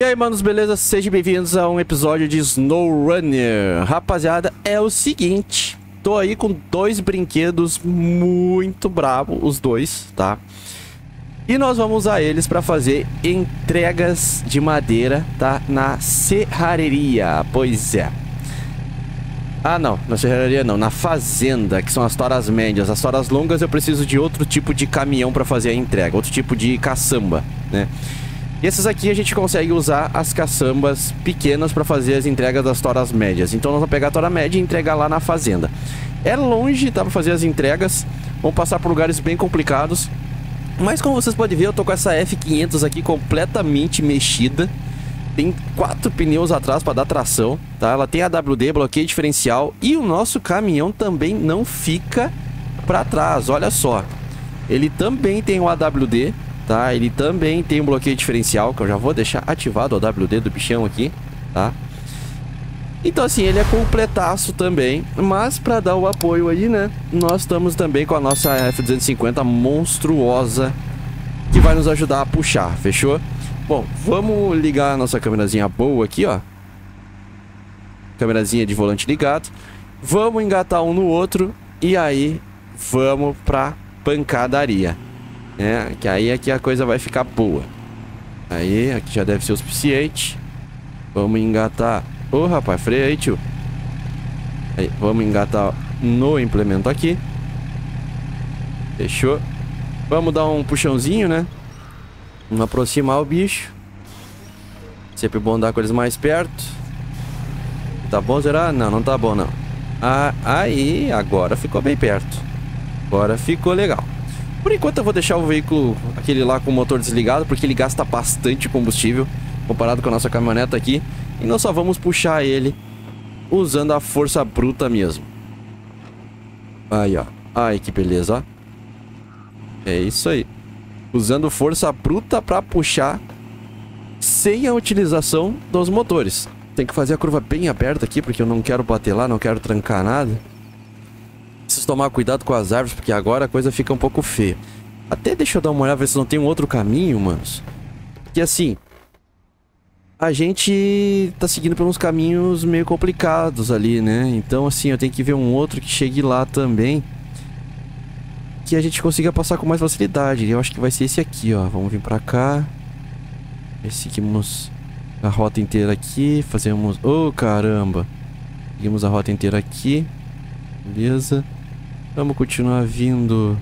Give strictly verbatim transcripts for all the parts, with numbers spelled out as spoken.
aí, manos, beleza? Sejam bem-vindos a um episódio de SnowRunner. Rapaziada, é o seguinte, tô aí com dois brinquedos muito bravos, os dois, tá? E nós vamos usar eles para fazer entregas de madeira, tá? Na serraria, pois é. Ah, não, na serraria não, na fazenda, que são as toras médias. As toras longas eu preciso de outro tipo de caminhão para fazer a entrega, outro tipo de caçamba, né? E essas aqui a gente consegue usar as caçambas pequenas para fazer as entregas das toras médias. Então nós vamos pegar a tora média e entregar lá na fazenda. É longe, tá, para fazer as entregas. Vamos passar por lugares bem complicados. Mas como vocês podem ver, eu tô com essa F quinhentos aqui completamente mexida. Tem quatro pneus atrás para dar tração, tá? Ela tem A W D, bloqueio diferencial. E o nosso caminhão também não fica para trás, olha só. Ele também tem o A W D, tá? Ele também tem um bloqueio diferencial, que eu já vou deixar ativado o A W D do bichão aqui, tá? Então assim, ele é completaço também. Mas para dar o apoio aí, né, nós estamos também com a nossa F duzentos e cinquenta monstruosa, que vai nos ajudar a puxar, fechou? Bom, vamos ligar a nossa câmerazinha boa aqui, ó. Câmerazinha de volante ligado. Vamos engatar um no outro e aí vamos pra pancadaria, né? Que aí é que a coisa vai ficar boa. Aí, aqui já deve ser o suficiente. Vamos engatar... Ô, oh, rapaz, freia aí, tio. Aí, vamos engatar no implemento aqui. Fechou. Vamos dar um puxãozinho, né? Vamos aproximar o bicho. Sempre bom andar com eles mais perto. Tá bom, será? Não, não tá bom, não. Ah, aí, agora ficou bem perto. Agora ficou legal. Por enquanto eu vou deixar o veículo, aquele lá com o motor desligado, porque ele gasta bastante combustível comparado com a nossa caminhoneta aqui. E nós só vamos puxar ele usando a força bruta mesmo. Aí, ó. Ai, que beleza, ó. É isso aí. Usando força bruta para puxar sem a utilização dos motores. Tem que fazer a curva bem aberta aqui, porque eu não quero bater lá, não quero trancar nada. Preciso tomar cuidado com as árvores, porque agora a coisa fica um pouco feia. Até deixa eu dar uma olhada, ver se não tem um outro caminho, manos. Porque assim, a gente tá seguindo por uns caminhos meio complicados ali, né? Então assim, eu tenho que ver um outro que chegue lá também, que a gente consiga passar com mais facilidade. Eu acho que vai ser esse aqui, ó. Vamos vir pra cá. Seguimos a rota inteira aqui. Fazemos... Oh, caramba! Seguimos a rota inteira aqui. Beleza. Vamos continuar vindo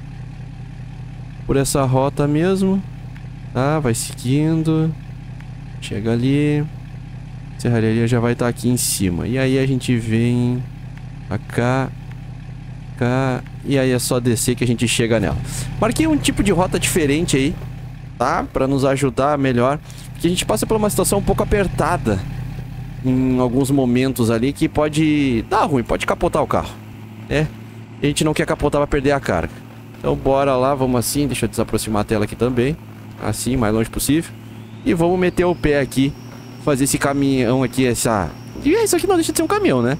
por essa rota mesmo. Tá, vai seguindo. Chega ali. Serraria já vai estar aqui em cima. E aí a gente vem pra cá. Cá. E aí é só descer que a gente chega nela. Marquei um tipo de rota diferente aí, tá? Pra nos ajudar melhor. Porque a gente passa por uma situação um pouco apertada em alguns momentos ali, que pode dar ruim, pode capotar o carro, né? E a gente não quer capotar pra perder a carga. Então bora lá, vamos assim. Deixa eu desaproximar a tela aqui também. Assim, mais longe possível. E vamos meter o pé aqui. Fazer esse caminhão aqui, essa... E isso aqui não deixa de ser um caminhão, né?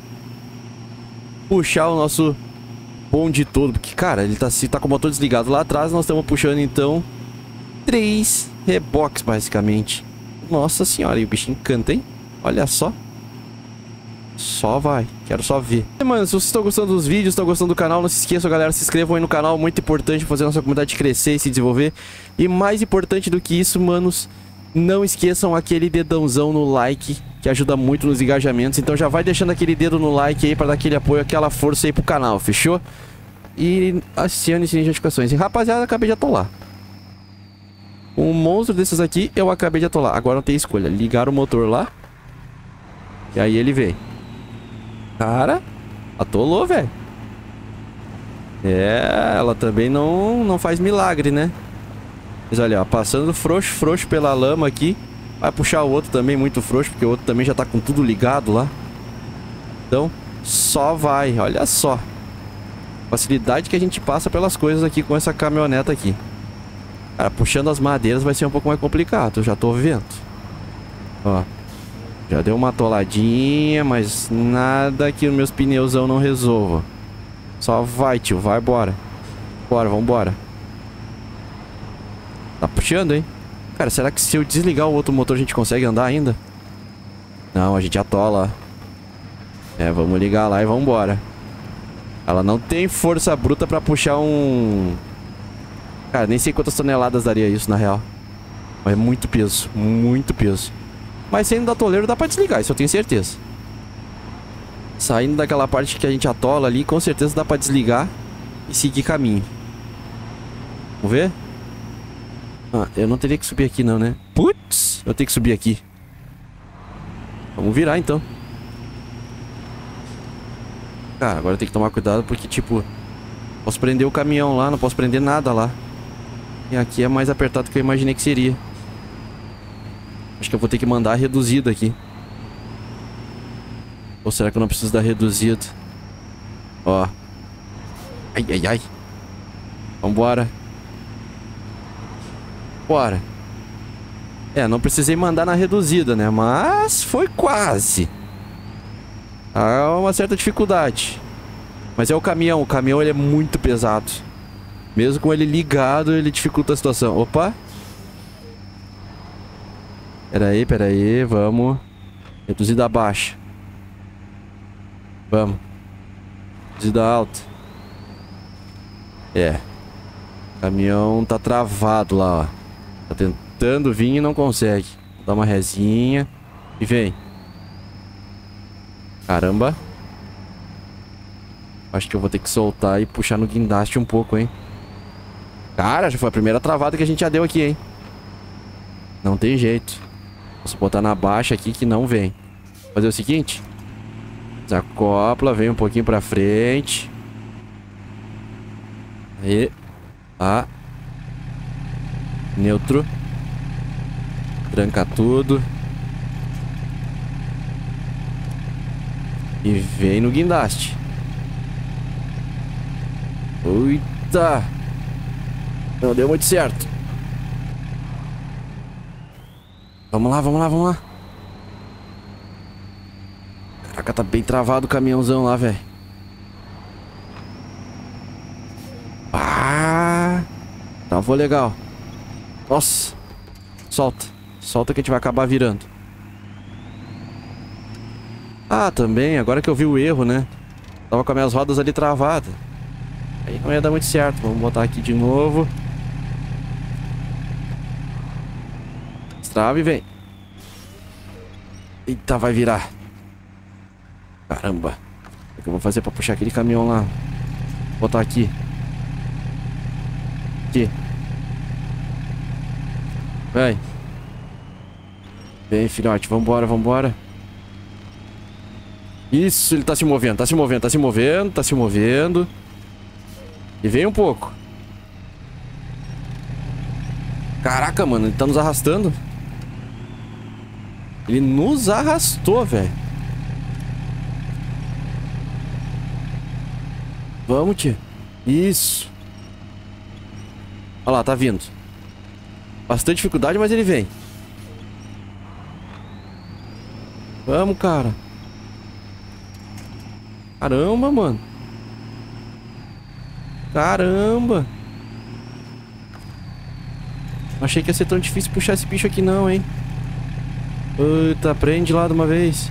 Puxar o nosso bonde todo, porque, cara, ele tá, se tá com o motor desligado lá atrás, nós estamos puxando, então, três reboques, basicamente. Nossa senhora, e o bichinho canta, hein? Olha só. Só vai, quero só ver. E, mano, se vocês estão gostando dos vídeos, estão gostando do canal, não se esqueçam, galera, se inscrevam aí no canal, muito importante fazer a nossa comunidade crescer e se desenvolver. E mais importante do que isso, manos, não esqueçam aquele dedãozão no like, que ajuda muito nos engajamentos. Então já vai deixando aquele dedo no like aí pra dar aquele apoio, aquela força aí pro canal, fechou? E acione as notificações. E rapaziada, acabei de atolar. Um monstro desses aqui eu acabei de atolar. Agora não tem escolha, ligar o motor lá. E aí ele vem. Cara, atolou, velho. É, ela também não, não faz milagre, né? Mas olha, ó, passando frouxo, frouxo pela lama aqui. Vai puxar o outro também muito frouxo, porque o outro também já tá com tudo ligado lá. Então, só vai, olha só. Facilidade que a gente passa pelas coisas aqui com essa caminhoneta aqui. Cara, puxando as madeiras vai ser um pouco mais complicado, eu já tô vendo. Ó, já deu uma atoladinha, mas nada que os meus pneuzão não resolva. Só vai, tio, vai, bora. Bora, vambora. Tá puxando, hein? Cara, será que se eu desligar o outro motor a gente consegue andar ainda? Não, a gente atola. É, vamos ligar lá e vamos embora. Ela não tem força bruta pra puxar um... Cara, nem sei quantas toneladas daria isso, na real. Mas é muito peso, muito peso. Mas saindo do atoleiro dá pra desligar, isso eu tenho certeza. Saindo daquela parte que a gente atola ali, com certeza dá pra desligar e seguir caminho. Vamos ver? Ah, eu não teria que subir aqui não, né? Putz, eu tenho que subir aqui. Vamos virar então. Cara, agora tem que tomar cuidado porque, tipo, posso prender o caminhão lá, não posso prender nada lá. E aqui é mais apertado do que eu imaginei que seria. Acho que eu vou ter que mandar a reduzida aqui. Ou será que eu não preciso da reduzida? Ó. Ai, ai, ai. Vambora. Bora. É, não precisei mandar na reduzida, né? Mas foi quase. Há uma certa dificuldade. Mas é o caminhão. O caminhão ele é muito pesado. Mesmo com ele ligado, ele dificulta a situação. Opa. Pera aí, pera aí. Vamos. Reduzida baixa. Vamos. Reduzida alta. É. O caminhão tá travado lá, ó. Tá tentando vir e não consegue. Dá uma rezinha. E vem. Caramba. Acho que eu vou ter que soltar e puxar no guindaste um pouco, hein. Cara, já foi a primeira travada que a gente já deu aqui, hein. Não tem jeito. Posso botar na baixa aqui que não vem. Fazer o seguinte. Desacopla, vem um pouquinho pra frente. Aí. Tá. Neutro. Tranca tudo. E vem no guindaste. Eita. Não deu muito certo. Vamos lá, vamos lá, vamos lá. Caraca, tá bem travado o caminhãozão lá, velho. Ah, travou legal. Nossa. Solta. Solta que a gente vai acabar virando. Ah, também, agora que eu vi o erro, né? Tava com as minhas rodas ali travadas. Aí não ia dar muito certo. Vamos botar aqui de novo. Trava e vem. Eita, vai virar. Caramba. O que eu vou fazer pra puxar aquele caminhão lá? Vou botar aqui. Aqui. Vem. Vem, filhote. Vambora, vambora. Isso, ele tá se movendo, tá se movendo, tá se movendo, tá se movendo. E vem um pouco. Caraca, mano, ele tá nos arrastando. Ele nos arrastou, velho. Vamos, tia. Isso. Olha lá, tá vindo. Bastante dificuldade, mas ele vem. Vamos, cara. Caramba, mano. Caramba. Achei que ia ser tão difícil puxar esse bicho aqui não, hein. Eita, prende lá de uma vez.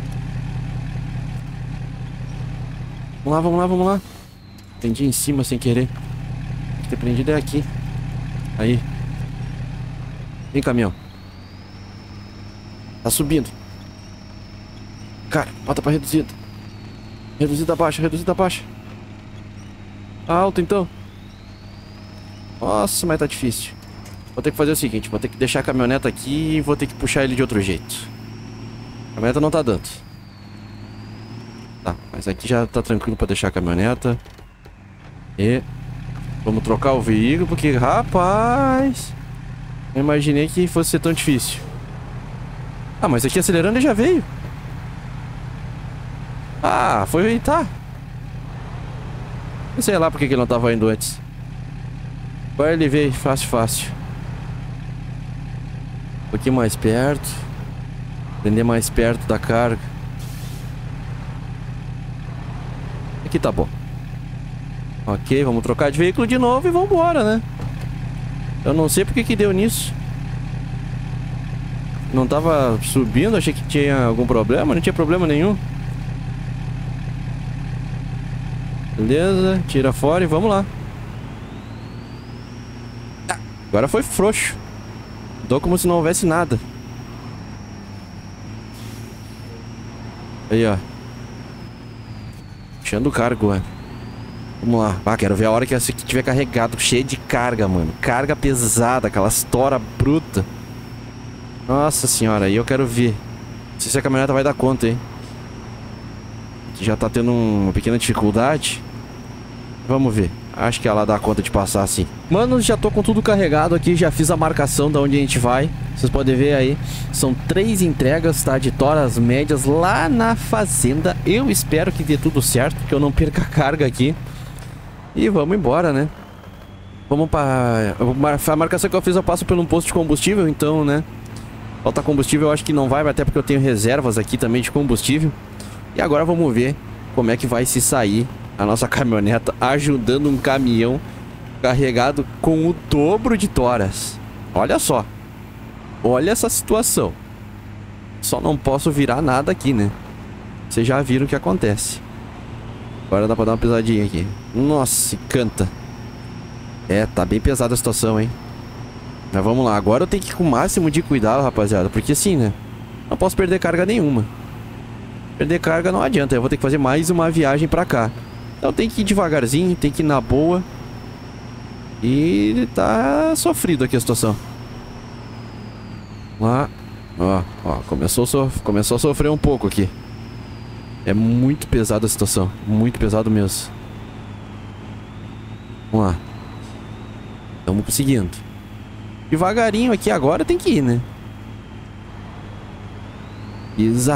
Vamos lá, vamos lá, vamos lá. Prendi em cima sem querer. Tem que ter prendido é aqui. Aí. Vem, caminhão. Tá subindo. Cara, bota pra reduzida. Reduzida baixa, reduzida baixa. Alto então. Nossa, mas tá difícil. Vou ter que fazer o seguinte, vou ter que deixar a caminhoneta aqui e vou ter que puxar ele de outro jeito. A caminhoneta não tá dando. Tá, mas aqui já tá tranquilo pra deixar a caminhoneta. E vamos trocar o veículo porque, rapaz, eu imaginei que fosse ser tão difícil. Ah, mas aqui acelerando ele já veio. Ah, foi, tá. Não sei lá porque que ele não tava indo antes. Agora ele veio, fácil, fácil. Um pouquinho mais perto. Prender mais perto da carga. Aqui tá bom. Ok, vamos trocar de veículo de novo e vamos embora, né? Eu não sei porque que deu nisso. Não tava subindo, achei que tinha algum problema. Não tinha problema nenhum. Beleza, tira fora e vamos lá. Agora foi frouxo. Dou como se não houvesse nada. Aí, ó. Puxando o cargo, mano. Vamos lá. Ah, quero ver a hora que essa aqui tiver carregado, cheio de carga, mano. Carga pesada, aquelas tora bruta. Nossa senhora, aí eu quero ver. Não sei se a caminhoneta vai dar conta, hein. Que já tá tendo uma pequena dificuldade. Vamos ver. Acho que ela dá conta de passar assim. Mano, já tô com tudo carregado aqui. Já fiz a marcação de onde a gente vai. Vocês podem ver aí. São três entregas, tá? De toras médias lá na fazenda. Eu espero que dê tudo certo, que eu não perca a carga aqui. E vamos embora, né? Vamos para... A marcação que eu fiz eu passo por um posto de combustível, então, né? Falta combustível, eu acho que não vai, até porque eu tenho reservas aqui também de combustível. E agora vamos ver como é que vai se sair a nossa caminhoneta ajudando um caminhão carregado com o dobro de toras. Olha só. Olha essa situação. Só não posso virar nada aqui, né? Vocês já viram o que acontece. Agora dá pra dar uma pesadinha aqui. Nossa, canta. É, tá bem pesada a situação, hein? Mas vamos lá. Agora eu tenho que ir com o máximo de cuidado, rapaziada. Porque assim, né? Não posso perder carga nenhuma. Perder carga não adianta. Eu vou ter que fazer mais uma viagem pra cá. Então tem que ir devagarzinho, tem que ir na boa. E tá sofrido aqui a situação. Lá. Ó, ó, começou a, sof começou a sofrer um pouco aqui. É muito pesada a situação. Muito pesado mesmo. Vamos lá. Estamos conseguindo. Devagarinho aqui agora tem que ir, né? Isa.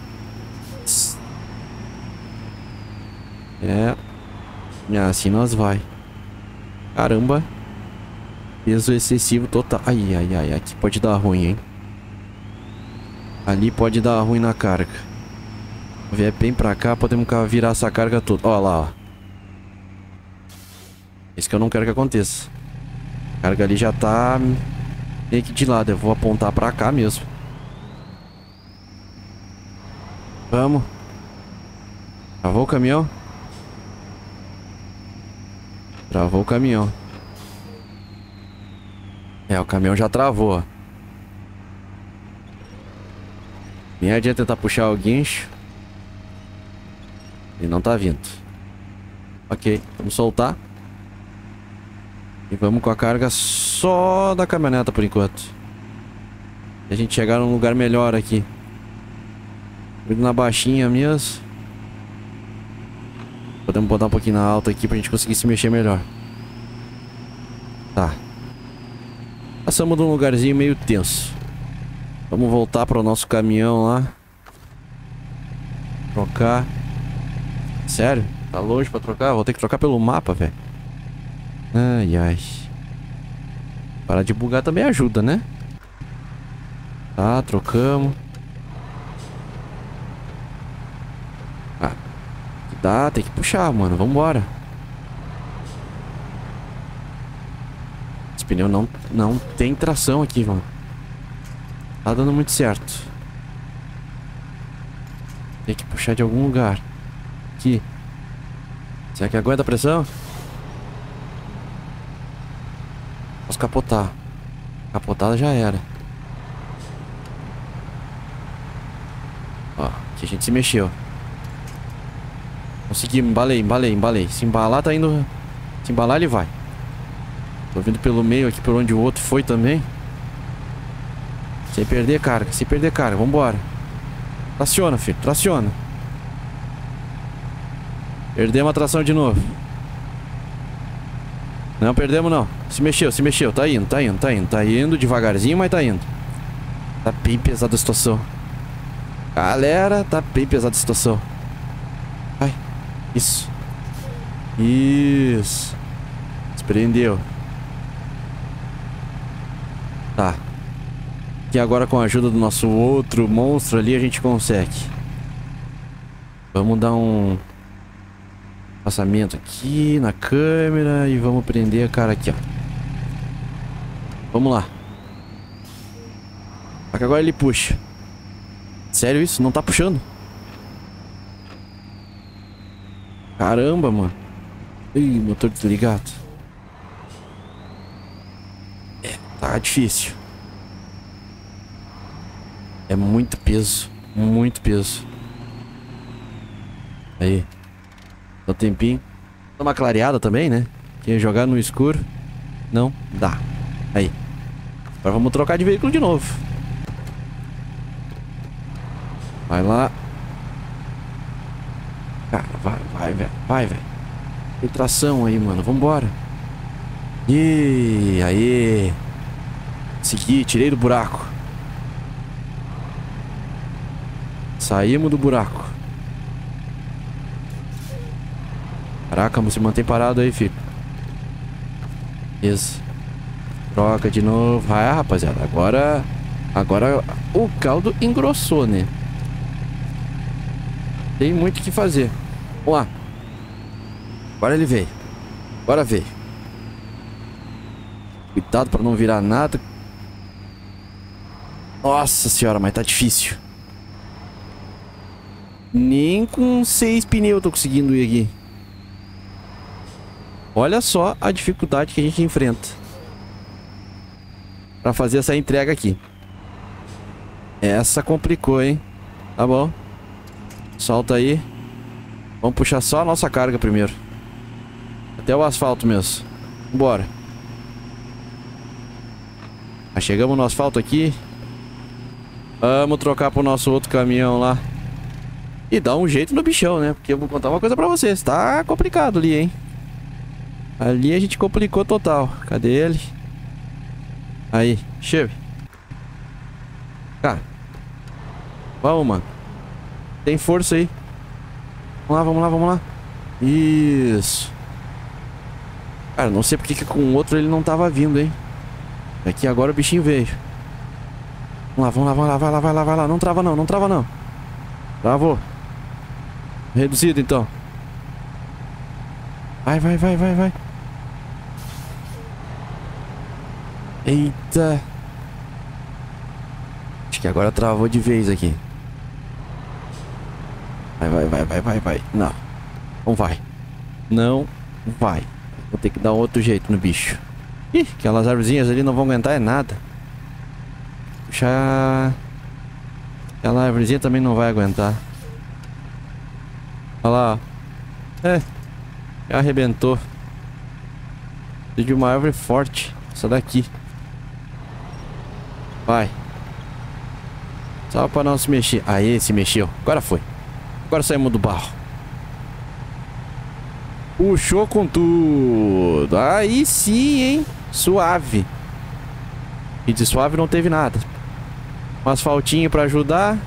É. Assim nós vai. Caramba. Peso excessivo total. Ai, ai, ai. Aqui pode dar ruim, hein? Ali pode dar ruim na carga. Vier bem pra cá, podemos virar essa carga toda. Ó lá, ó. Isso que eu não quero que aconteça. A carga ali já tá meio que de lado. Eu vou apontar pra cá mesmo. Vamos. Travou o caminhão? Travou o caminhão. É, o caminhão já travou, ó. Nem adianta tentar puxar o guincho. Ele não tá vindo. Ok, vamos soltar. E vamos com a carga só da caminhoneta por enquanto. E a gente chegar num lugar melhor aqui. Indo na baixinha mesmo. Podemos botar um pouquinho na alta aqui pra gente conseguir se mexer melhor. Tá. Passamos de um lugarzinho meio tenso. Vamos voltar para o nosso caminhão lá. Trocar. Sério? Tá longe pra trocar? Vou ter que trocar pelo mapa, velho. Ai, ai. Parar de bugar também ajuda, né? Tá, trocamos. Ah, dá, tem que puxar, mano. Vambora. Esse pneu não, não tem tração aqui, mano. Tá dando muito certo. Tem que puxar de algum lugar. Aqui. Será que aguenta a pressão? Posso capotar. Capotada já era. Ó, aqui a gente se mexeu. Consegui, embalei, embalei, embalei. Se embalar tá indo. Se embalar ele vai. Tô vindo pelo meio aqui por onde o outro foi também. Sem perder carga, sem perder carga, vambora. Traciona, filho, traciona. Perdemos a tração de novo. Não perdemos não. Se mexeu, se mexeu, tá indo, tá indo, tá indo. Tá indo devagarzinho, mas tá indo. Tá bem pesada a situação. Galera, tá bem pesada a situação. Vai, isso. Isso. Desprendeu. Tá. E agora com a ajuda do nosso outro monstro ali a gente consegue. Vamos dar um passamento aqui na câmera e vamos prender a cara aqui, ó. Vamos lá. Só que agora ele puxa. Sério isso? Não tá puxando? Caramba, mano. Ih, motor desligado. É, tá difícil. É muito peso. Muito peso. Aí. Dá um tempinho. Dá uma clareada também, né? Quer jogar no escuro? Não? Dá. Aí. Agora vamos trocar de veículo de novo. Vai lá. Cara, vai, vai, velho. Vai, velho. Tem tração aí, mano. Vambora. E aí. Segui, tirei do buraco. Saímos do buraco. Caraca, você mantém parado aí, filho. Isso. Troca de novo. Ah, rapaziada. Agora... Agora o caldo engrossou, né? Tem muito o que fazer. Vamos lá. Agora ele veio. Agora veio. Cuidado pra não virar nada. Nossa senhora, mas tá difícil. Nem com seis pneus eu tô conseguindo ir aqui. Olha só a dificuldade que a gente enfrenta pra fazer essa entrega aqui. Essa complicou, hein? Tá bom. Solta aí. Vamos puxar só a nossa carga primeiro. Até o asfalto mesmo. Bora. Já chegamos no asfalto aqui. Vamos trocar pro nosso outro caminhão lá. E dar um jeito no bichão, né? Porque eu vou contar uma coisa pra vocês. Tá complicado ali, hein? Ali a gente complicou total. Cadê ele? Aí, chega. Cara. Vamos, mano. Tem força aí. Vamos lá, vamos lá, vamos lá. Isso. Cara, não sei porque que com o outro ele não tava vindo, hein? Aqui agora o bichinho veio. Vamos lá, vamos lá, vai lá, vai lá, vai lá, vai lá. Não trava não, não trava não. Travou. Reduzido então. Vai, vai, vai, vai, vai. Eita. Acho que agora travou de vez aqui. Vai, vai, vai, vai, vai, vai. Não. Não vai. Não vai. Vou ter que dar outro jeito no bicho. Ih, aquelas árvorezinhas ali não vão aguentar é nada. Puxar. Aquela árvorezinha também não vai aguentar. Olha lá, ó. É. Já arrebentou. Preciso de uma árvore forte. Essa daqui. Vai. Só pra não se mexer. Aí, se mexeu. Agora foi. Agora saímos do barro. Puxou com tudo. Aí sim, hein? Suave. E de suave não teve nada. Um asfaltinho pra ajudar.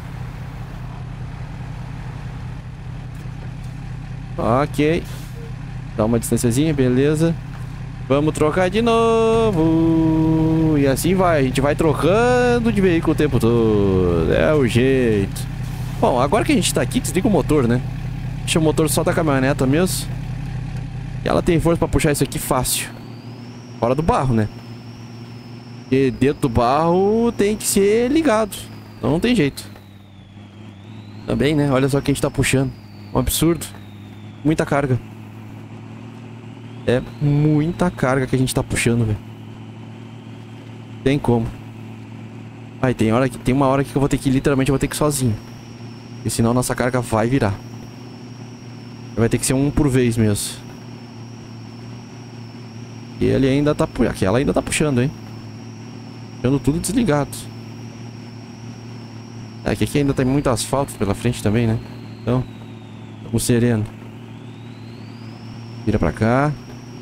Ok. Dá uma distânciazinha, beleza. Vamos trocar de novo. E assim vai. A gente vai trocando de veículo o tempo todo. É o jeito. Bom, agora que a gente tá aqui, desliga o motor, né? Deixa o motor só da caminhoneta mesmo. E ela tem força pra puxar isso aqui fácil. Fora do barro, né? Porque dentro do barro tem que ser ligado. Então não tem jeito. Também, né? Olha só que a gente tá puxando. Um absurdo. Muita carga. É muita carga que a gente tá puxando, velho. Tem como. Ai, tem hora que tem uma hora que eu vou ter que literalmente eu vou ter que ir sozinho. Porque senão nossa carga vai virar. Vai ter que ser um por vez mesmo. E ele ainda tá puxando. Aquela ainda tá puxando, hein? Puxando tudo desligado. É que aqui ainda tem muito asfalto pela frente também, né? Então, vamos sereno. Vira pra cá.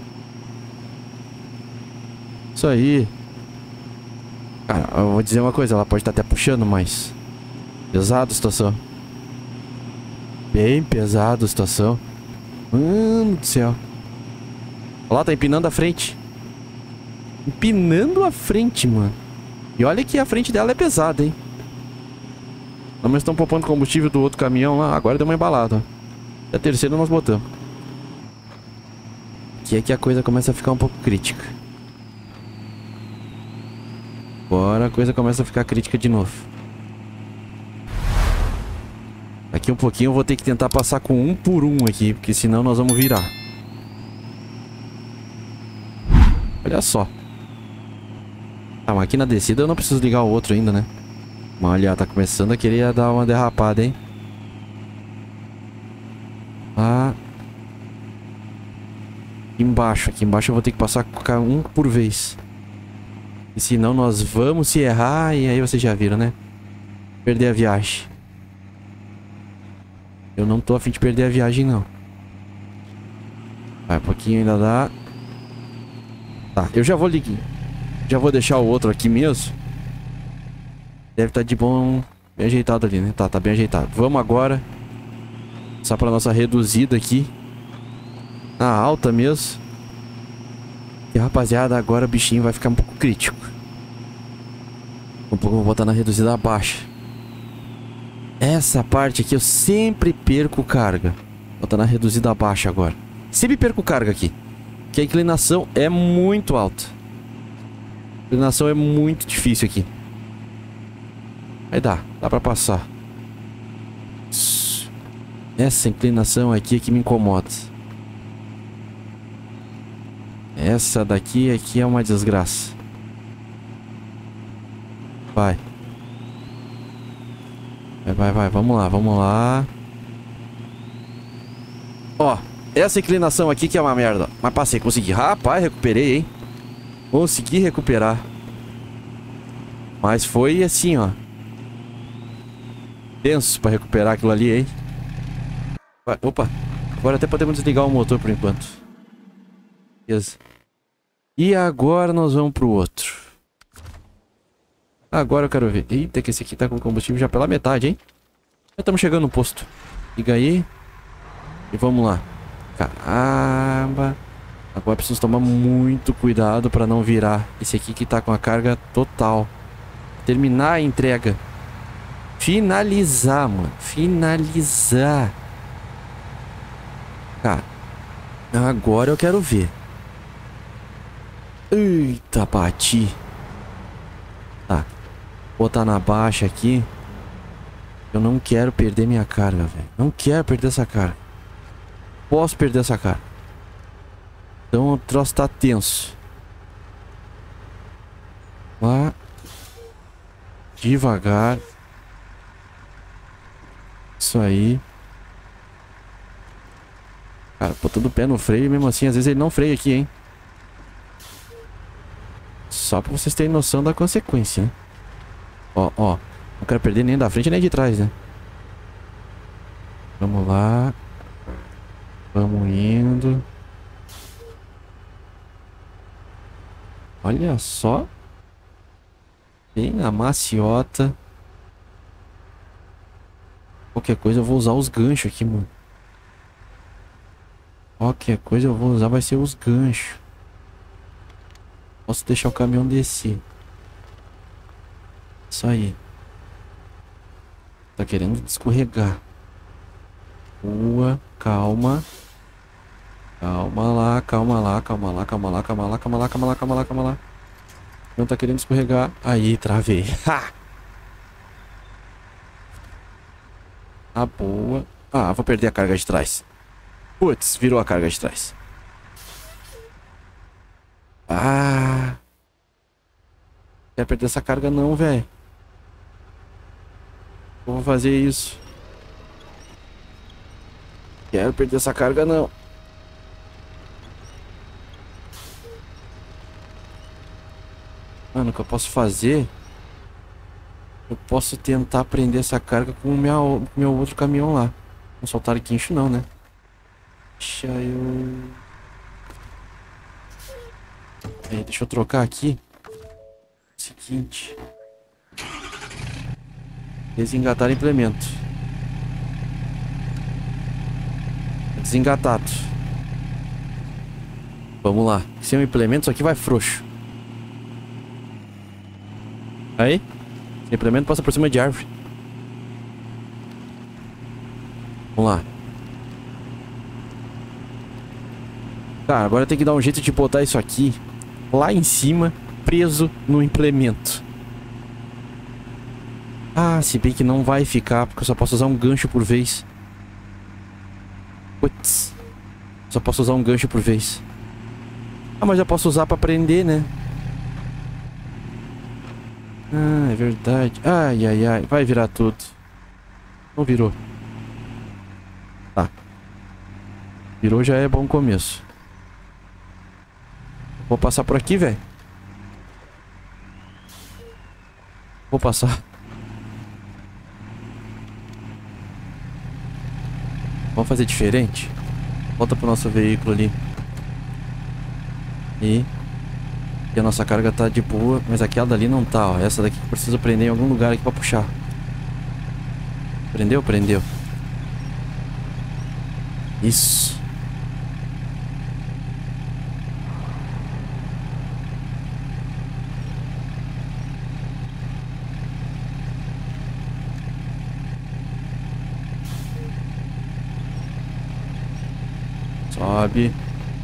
Isso aí. Cara, eu vou dizer uma coisa. Ela pode estar até puxando, mas... pesado a situação. Bem pesado a situação. Mano do céu. Olha lá, tá empinando a frente. Empinando a frente, mano. E olha que a frente dela é pesada, hein? Não, mas estão poupando combustível do outro caminhão lá. Agora deu uma embalada, ó. A terceira nós botamos. Aqui é que a coisa começa a ficar um pouco crítica. Agora a coisa começa a ficar crítica de novo. Daqui um pouquinho eu vou ter que tentar passar com um por um aqui, porque senão nós vamos virar. Olha só. Ah, mas aqui na descida eu não preciso ligar o outro ainda, né? Mas olha, tá começando a querer dar uma derrapada, hein? Ah. Aqui embaixo, aqui embaixo eu vou ter que passar um por vez. E senão nós vamos se errar e aí vocês já viram, né? Perder a viagem. Eu não tô a fim de perder a viagem, não. Vai, um pouquinho ainda dá. Tá, eu já vou ligar. Já vou deixar o outro aqui mesmo. Deve estar de bom... Bem ajeitado ali, né? Tá, tá bem ajeitado. Vamos agora. Passar pra nossa reduzida aqui. Na alta mesmo. E rapaziada, agora o bichinho vai ficar um pouco crítico. Um pouco eu vou botar na reduzida baixa. Essa parte aqui eu sempre perco carga. Vou botar na reduzida baixa agora. Sempre perco carga aqui. Porque a inclinação é muito alta. A inclinação é muito difícil aqui. Aí dá, dá pra passar. Essa inclinação aqui é que me incomoda. Essa daqui aqui é uma desgraça. Vai. Vai, vai, vai, vamos lá, vamos lá. Ó, essa inclinação aqui que é uma merda. Mas passei, consegui. Rapaz, recuperei, hein? Consegui recuperar. Mas foi assim, ó. Tenso pra recuperar aquilo ali, hein? Opa, agora até podemos desligar o motor por enquanto. Beleza. E agora nós vamos pro outro. Agora eu quero ver. Eita, que esse aqui tá com combustível já pela metade, hein? Já estamos chegando no posto. Liga aí. E vamos lá. Caramba. Agora preciso tomar muito cuidado pra não virar. Esse aqui que tá com a carga total. Terminar a entrega. Finalizar, mano. Finalizar. Cara, agora eu quero ver. Eita, bati. Tá. Vou botar na baixa aqui. Eu não quero perder minha carga, velho. Não quero perder essa carga. Posso perder essa carga. Então o troço tá tenso. Lá. Devagar. Isso aí. Cara, botando o pé no freio e mesmo assim, às vezes ele não freia aqui, hein? Só pra vocês terem noção da consequência, né? Ó, ó. Não quero perder nem da frente nem de trás, né? Vamos lá. Vamos indo. Olha só. Bem na maciota. Qualquer coisa eu vou usar os ganchos aqui, mano. Qualquer coisa eu vou usar vai ser os ganchos. Posso deixar o caminhão descer. Isso aí. Tá querendo escorregar. Boa, calma. Calma lá, calma lá, calma lá, calma lá, calma lá, calma lá, calma lá, calma lá, calma lá. Não tá querendo escorregar. Aí, travei. Ha! Ah, boa. Ah, vou perder a carga de trás. Putz, virou a carga de trás. Ah. Não quero perder essa carga não, velho. Vou fazer isso. Quero perder essa carga não. Mano, o que eu posso fazer? Eu posso tentar prender essa carga com o meu, meu outro caminhão lá. Não soltar guincho não, né? Deixa eu... Aí, deixa eu trocar aqui. Seguinte. Desengatar implemento. Desengatado. Vamos lá. Sem o implemento isso aqui vai frouxo. Aí. Sem implemento passa por cima de árvore. Vamos lá. Tá, agora tem que dar um jeito de botar isso aqui lá em cima, preso no implemento. Ah, se bem que não vai ficar, porque eu só posso usar um gancho por vez. Putz. Só posso usar um gancho por vez. Ah, mas já posso usar pra prender, né? Ah, é verdade. Ai, ai, ai. Vai virar tudo. Não virou. Tá. Virou já é bom começo. Vou passar por aqui, velho. Vou passar. Vamos fazer diferente? Volta pro nosso veículo ali. E... E a nossa carga tá de boa. Mas aquela dali não tá, ó. Essa daqui que eu preciso prender em algum lugar aqui pra puxar. Prendeu? Prendeu. Isso. Sobe.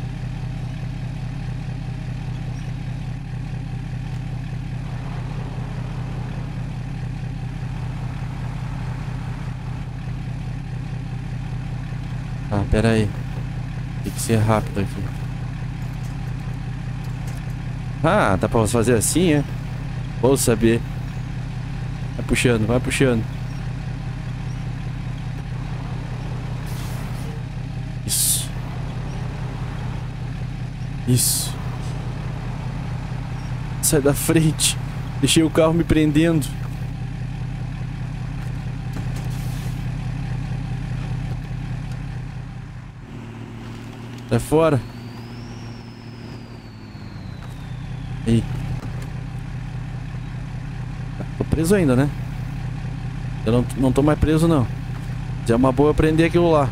Ah, pera aí. Tem que ser rápido aqui. Ah, dá pra fazer assim, é? Vou saber. Vai puxando, vai puxando. Isso. Isso. Sai da frente. Deixei o carro me prendendo. Sai fora. Aí. Tô preso ainda, né? Eu não, não tô mais preso, não. É uma boa eu prender aquilo lá.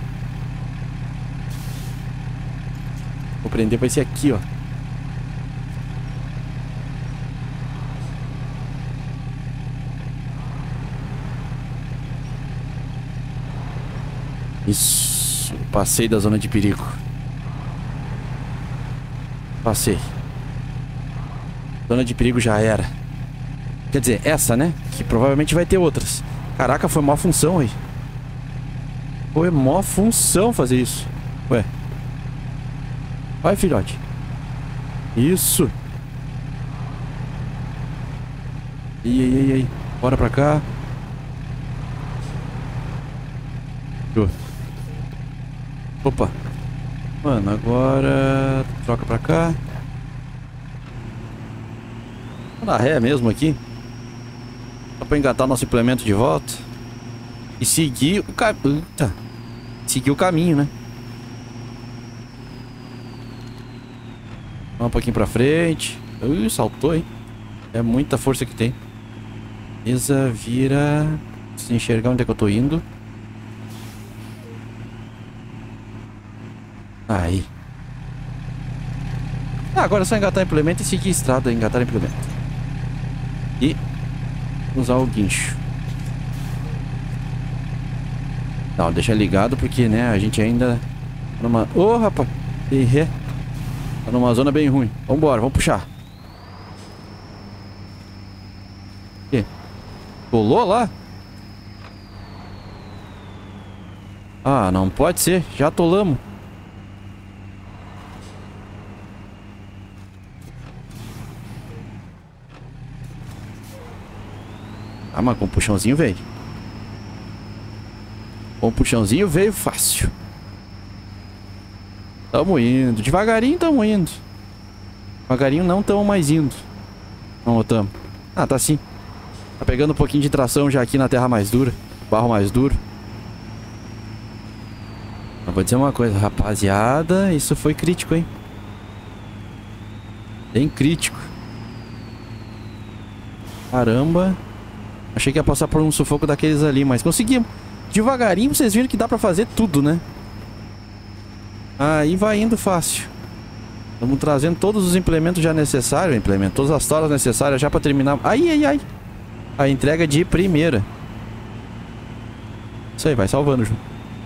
Vou prender, vai ser aqui, ó. Isso. Passei da zona de perigo. Passei. Zona de perigo já era. Quer dizer, essa, né? Que provavelmente vai ter outras. Caraca, foi mó função aí. Foi mó função fazer isso. Ué. Vai, filhote. Isso. E aí, aí, aí. Bora pra cá. Show. Opa. Mano, agora... Troca pra cá. Vou dar ré mesmo aqui. Só pra engatar nosso implemento de volta. E seguir o caminho. Seguir o caminho, né? Vamos um pouquinho pra frente. Ui, saltou, hein? É muita força que tem. Beleza, vira. Se enxergar onde é que eu tô indo. Aí. Ah, agora é só engatar implemento e seguir a estrada. Engatar implemento. E usar o guincho. Não, deixa ligado porque, né, a gente ainda tá numa... Ô, oh, rapaz. Errei. Tá numa zona bem ruim. Vambora, vamos puxar. Que? Pulou lá? Ah, não pode ser. Já atolamos. Ah, mas com o puxãozinho veio. Com o puxãozinho veio fácil. Tamo indo. Devagarinho tamo indo. Devagarinho não tamo mais indo. Não, tamo. Ah, tá sim. Tá pegando um pouquinho de tração já aqui na terra mais dura. Barro mais duro. Mas vou dizer uma coisa, rapaziada. Isso foi crítico, hein? Bem crítico. Caramba. Achei que ia passar por um sufoco daqueles ali, mas conseguimos. Devagarinho vocês viram que dá pra fazer tudo, né? Aí vai indo fácil. Estamos trazendo todos os implementos já necessários. Implementos, todas as toras necessárias já pra terminar. Ai, ai, ai. A entrega de primeira. Isso aí, vai salvando, Ju.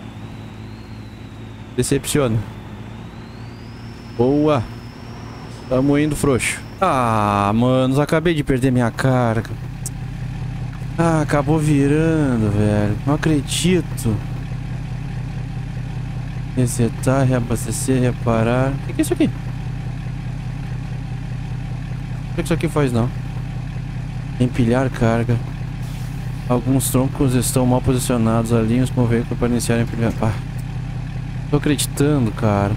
Decepciona. Boa. Tamo indo, frouxo. Ah, manos, acabei de perder minha carga. Ah, acabou virando, velho. Não acredito. Resetar, reabastecer, reparar. O que, que é isso aqui? O que isso aqui faz não? Empilhar carga. Alguns troncos estão mal posicionados. Alinhos com o veículo para iniciar a empilhar. Ah, tô acreditando, cara.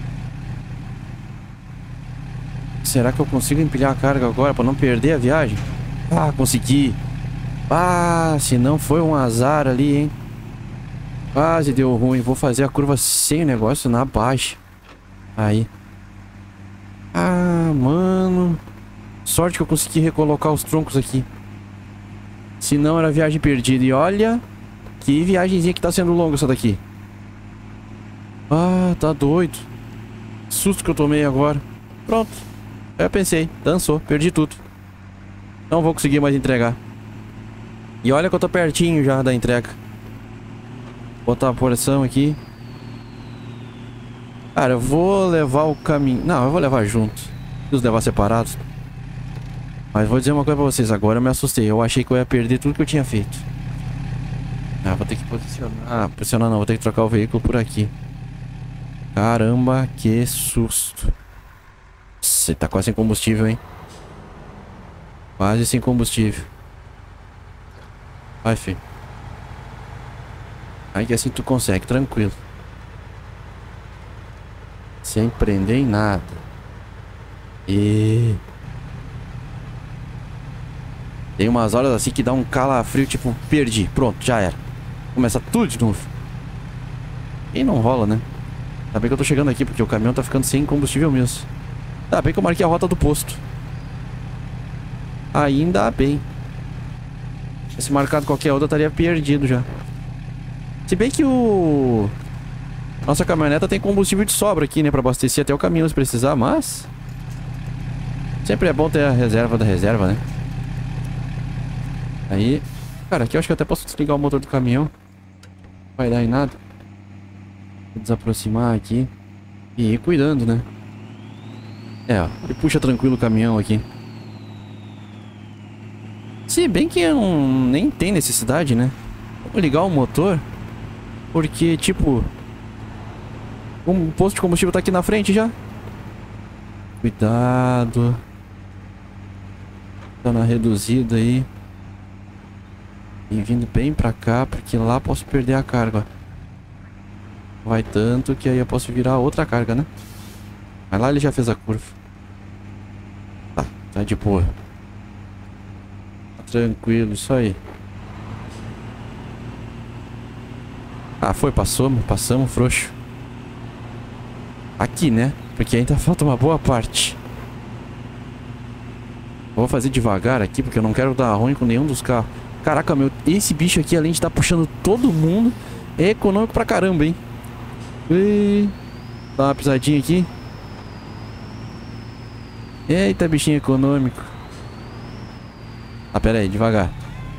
Será que eu consigo empilhar a carga agora para não perder a viagem? Ah, consegui. Ah, se não foi um azar ali, hein? Quase deu ruim. Vou fazer a curva sem o negócio na baixa. Aí. Ah, mano. Sorte que eu consegui recolocar os troncos aqui. Senão era viagem perdida. E olha que viagemzinha que tá sendo longa essa daqui. Ah, tá doido. Susto que eu tomei agora. Pronto. Eu pensei. Dançou. Perdi tudo. Não vou conseguir mais entregar. E olha que eu tô pertinho já da entrega. Botar a porção aqui. Cara, eu vou levar o caminho. Não, eu vou levar junto. Preciso levar separados. Mas vou dizer uma coisa pra vocês. Agora eu me assustei. Eu achei que eu ia perder tudo que eu tinha feito. Ah, vou ter que posicionar. Ah, posicionar não. Vou ter que trocar o veículo por aqui. Caramba, que susto. Você tá quase sem combustível, hein? Quase sem combustível. Vai, filho. Aí que assim tu consegue, tranquilo. Sem prender em nada. E... tem umas horas assim que dá um calafrio, tipo, perdi. Pronto, já era. Começa tudo de novo. E não rola, né? Ainda bem que eu tô chegando aqui, porque o caminhão tá ficando sem combustível mesmo. Ainda bem que eu marquei a rota do posto. Ainda bem. Se tivesse marcado qualquer outra, eu estaria perdido já. Se bem que o... nossa caminhoneta tem combustível de sobra aqui, né? Pra abastecer até o caminhão se precisar, mas... sempre é bom ter a reserva da reserva, né? Aí... cara, aqui eu acho que eu até posso desligar o motor do caminhão. Não vai dar em nada. Vou desaproximar aqui. E ir cuidando, né? É, ó. Ele puxa tranquilo o caminhão aqui. Se bem que não, nem tem necessidade, né? Vou ligar o motor. Porque, tipo... o posto de combustível tá aqui na frente já. Cuidado. Tá na reduzida aí. E vindo bem pra cá, porque lá posso perder a carga. Vai tanto que aí eu posso virar outra carga, né? Mas lá ele já fez a curva. Tá, tá de boa. Tá tranquilo, isso aí. Ah, foi, passou, passamos, frouxo. Aqui, né? Porque ainda falta uma boa parte. Vou fazer devagar aqui, porque eu não quero dar ruim com nenhum dos carros. Caraca, meu, esse bicho aqui, além de estar puxando todo mundo, é econômico pra caramba, hein? E... dá uma pisadinha aqui. Eita, bichinho econômico. Ah, pera aí, devagar.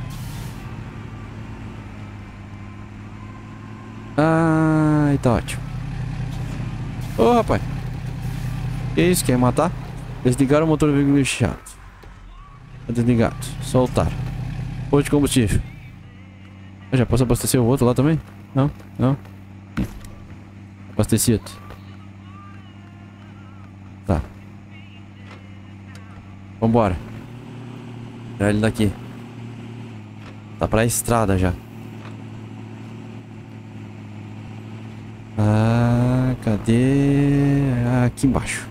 Ai, tá ótimo. Ô, rapaz. Que isso, quer matar? Desligaram o motor do veículo chato. Tá desligado. Soltar. Posto de combustível. Eu já posso abastecer o outro lá também? Não, não. Abastecido. Tá. Vambora. Tirar ele daqui. Tá pra estrada já. Ah, cadê? Ah, aqui embaixo.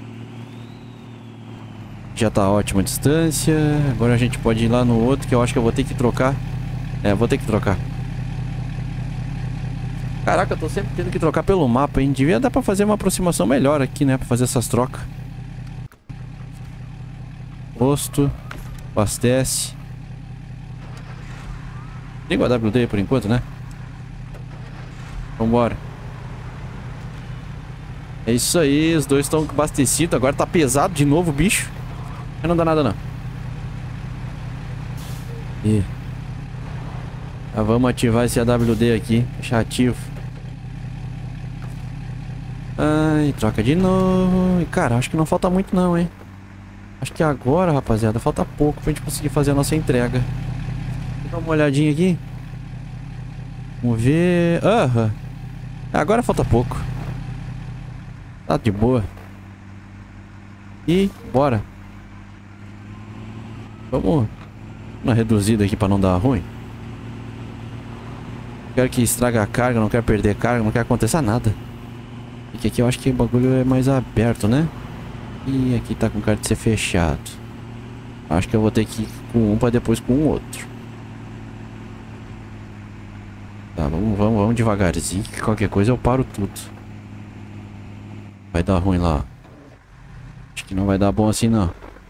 Já tá ótima a distância. Agora a gente pode ir lá no outro, que eu acho que eu vou ter que trocar. É, vou ter que trocar. Caraca, eu tô sempre tendo que trocar pelo mapa, hein? Devia dar pra fazer uma aproximação melhor aqui, né? Pra fazer essas trocas. Posto. Abastece. Liga o A W D por enquanto, né? Vambora. É isso aí, os dois estão abastecidos. Agora tá pesado de novo o bicho. Mas não dá nada não. E... já vamos ativar esse A W D aqui. Deixar ativo. Ai, troca de novo. E cara, acho que não falta muito não, hein. Acho que agora, rapaziada, falta pouco pra gente conseguir fazer a nossa entrega. Dá uma olhadinha aqui. Vamos ver... Aham. Agora falta pouco. Tá de boa. E bora. Vamos uma reduzida aqui pra não dar ruim. Quero que estrague a carga, não quero perder carga, não quero acontecer nada. Porque aqui eu acho que o bagulho é mais aberto, né? E aqui tá com cara de ser fechado. Acho que eu vou ter que ir com um pra depois com o outro. Tá, vamos, vamos, vamos devagarzinho, que qualquer coisa eu paro tudo. Vai dar ruim lá. Acho que não vai dar bom assim não.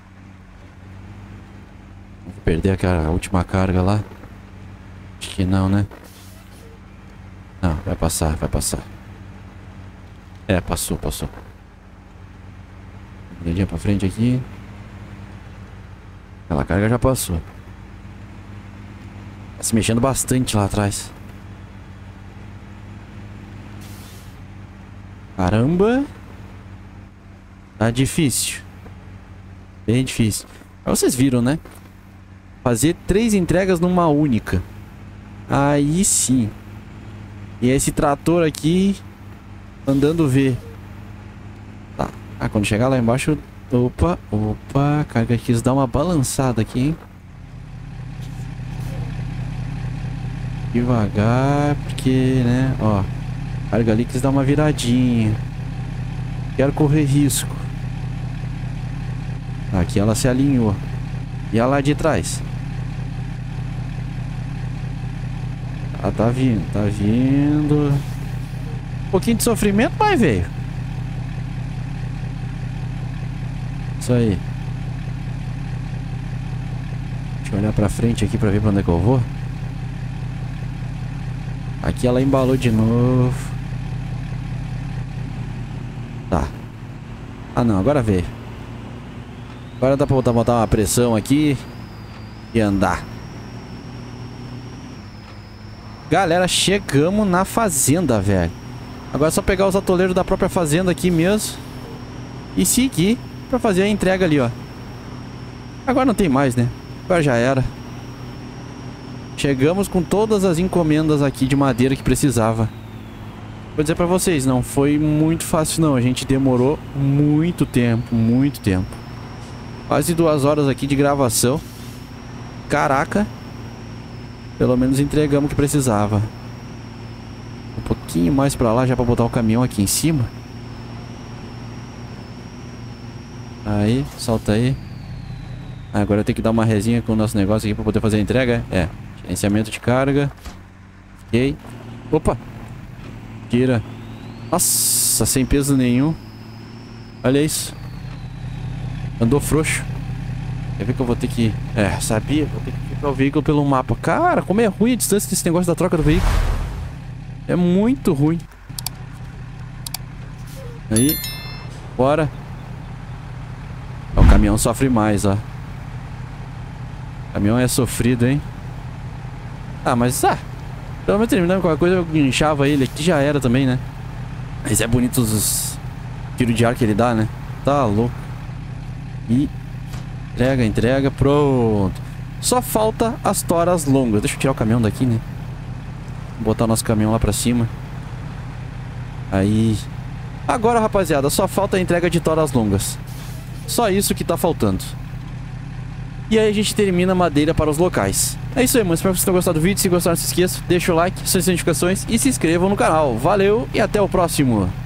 Vou perder aquela última carga lá. Acho que não, né? Não, vai passar, vai passar. É, passou, passou. Dedinha pra frente aqui. Aquela carga já passou. Tá se mexendo bastante lá atrás. Caramba. Tá difícil. Bem difícil. Mas vocês viram, né? Fazer três entregas numa única. Aí sim. E esse trator aqui andando V. Tá. Ah, quando chegar lá embaixo... Opa, opa. A carga quis dar uma balançada aqui, hein? Devagar, porque, né? Ó. A carga ali quis dar uma viradinha. Quero correr risco. Aqui ela se alinhou. E a lá de trás? Ah, tá vindo, tá vindo. Um pouquinho de sofrimento, mas veio. Isso aí. Deixa eu olhar pra frente aqui pra ver pra onde é que eu vou. Aqui ela embalou de novo. Tá. Ah não, agora veio. Agora dá pra botar, botar uma pressão aqui e andar. Galera, chegamos na fazenda, velho. Agora é só pegar os atoleiros da própria fazenda aqui mesmo e seguir pra fazer a entrega ali, ó. Agora não tem mais, né? Agora já era. Chegamos com todas as encomendas aqui de madeira que precisava. Vou dizer pra vocês, não foi muito fácil não. A gente demorou muito tempo, muito tempo. Quase duas horas aqui de gravação. Caraca. Pelo menos entregamos o que precisava. Um pouquinho mais pra lá já pra botar o caminhão aqui em cima. Aí, solta aí. Agora eu tenho que dar uma resinha com o nosso negócio aqui pra poder fazer a entrega. É, gerenciamento de carga. Ok. Opa. Tira. Nossa, sem peso nenhum. Olha isso. Andou frouxo. Quer ver que eu vou ter que... É, sabia? Vou ter que ficar o veículo pelo mapa. Cara, como é ruim a distância desse negócio da troca do veículo. É muito ruim. Aí. Bora. O caminhão sofre mais, ó. O caminhão é sofrido, hein? Ah, mas... Ah, pelo menos terminando qualquer coisa, eu guinchava ele aqui, já era também, né? Mas é bonito os tiros de ar que ele dá, né? Tá louco. E... Entrega, entrega, pronto. Só falta as toras longas. Deixa eu tirar o caminhão daqui, né? Vou botar o nosso caminhão lá pra cima. Aí. Agora, rapaziada, só falta a entrega de toras longas. Só isso que tá faltando. E aí a gente termina a madeira para os locais. É isso aí, mano. Espero que vocês tenham gostado do vídeo. Se gostaram, não se esqueçam. Deixa o like, suas notificações e se inscrevam no canal. Valeu e até o próximo.